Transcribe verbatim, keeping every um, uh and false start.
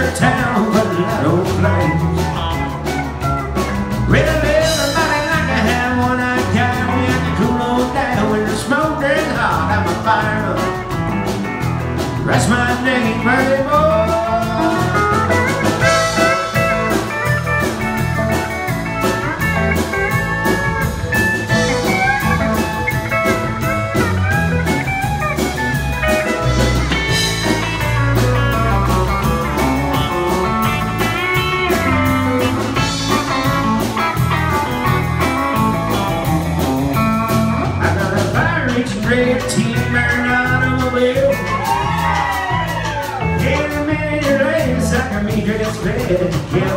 her town with that old flames. Really everybody like to have one night time. We have to cool on down when the smoke gets hot. I'm a fireman. That's my name, baby boy. Red team-burn automobile. In a minute, your legs suck me dress bed.